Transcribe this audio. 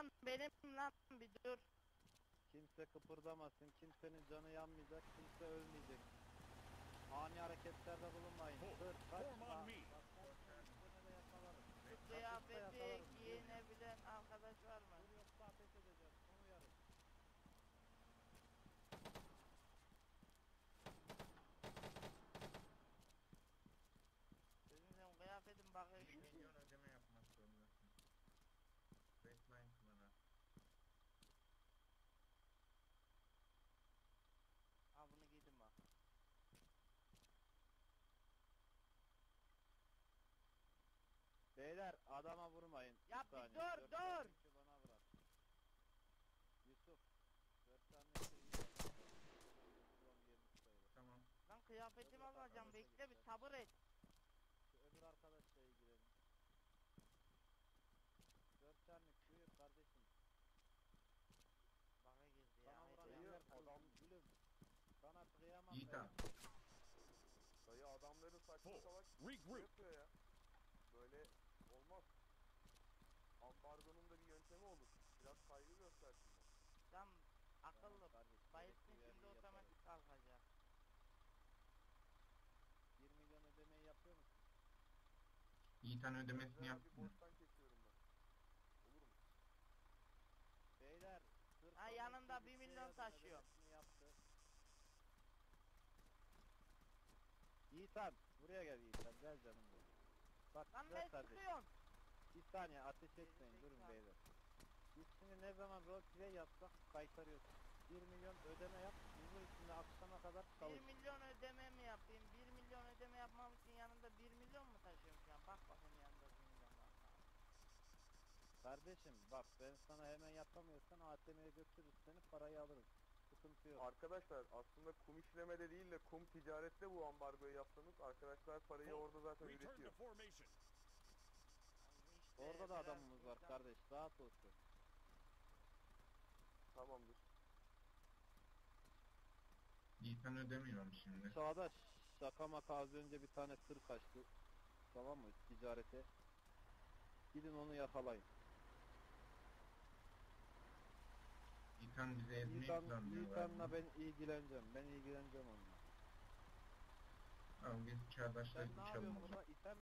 Lan benim lan bir dur. Kimse kıpırdamasın, kimsenin canı yanmayacak, kimse ölmeyecek. Ani hareketlerde bulunmayın. Dur, kaçma. Şu kıyafeti giyinebilen arkadaş var mı? Dur yoksa ateş edeceğiz, onu uyarın. Benim kıyafetim bakıyor. 1 milyon ödeme yapmak zorundasın. Baseline kullanır. Ha bunu giydim bak. Beyler adama vurmayın. Ya Bir bir saniye, dur, dört dur. tane yükü bana bırak. Yusuf. 4 tane yükü iyi bak. Ulan gelmiş sayılır. Tamam. Lan kıyafetimi alacağım, bekle bir sabır et. Şu öbür arkadaşla ilgilenin. 4 tane buyur kardeşim. Bana girdi Sana ya. vuran Hayır. eller adam gülüm. Sana kıyamam İyi ben. tamam. Dayı adamların saçma salak Regroup. yapıyor ya. Böyle olmaz. Ambargonun da bir yöntemi olur. Biraz saygı göstersinler. Tam akıllı. Tamam kardeşim, Bayılsın gerekli şimdi uyarıyı otomatik kalkacak. 1 milyon ödemeyi yapıyor musun? İyi tane ödemesini Özel yaptın. bir borçtan kesiyorum ben. Olur mu? Beyler. sırf Ha, onun yanında için 1 bir milyon yazın taşıyor. ödemesini yaptı. Yiğitan buraya gel Yiğitan, gel canım benim. Bak Lan güzel ne kardeşim. sıkıyorsun? Bir saniye ateş etmeyin, durun Gerizekalı. beyler. Biz şimdi ne zaman roleplay yapsak kaytarıyorsun. 1 milyon ödeme yap, huzur içinde akşama kadar 1 çalış. milyon ödeme mi yapayım? 1 milyon ödeme yapmam için yanında 1 milyon mu taşıyorum şu an? Bak bakayım yanında 1 milyon var. Kardeşim bak, ben sana hemen yapamıyorsan ATM'ye götürürüz seni, parayı alırız. Sıkıntı yok. Arkadaşlar aslında kum işlemede değil de kum ticarette bu ambargoyu yapsanız arkadaşlar parayı orada zaten Return to üretiyor. formation. İşte Orada da biraz adamımız var buradan- kardeş, rahat olsun. Tamamdır. İyi tane ödemiyorum şimdi. Sağda şaka maka az önce bir tane tır kaçtı. Tamam mı? Ticarete. Gidin onu yakalayın. İyi tane bize ezmeyi planlıyorlar. Yiğitan'la ben ilgileneceğim. Ben ilgileneceğim onunla. Tamam biz çağdaşlar Sen ne yapıyorsun uçalım o zaman. burada? İtem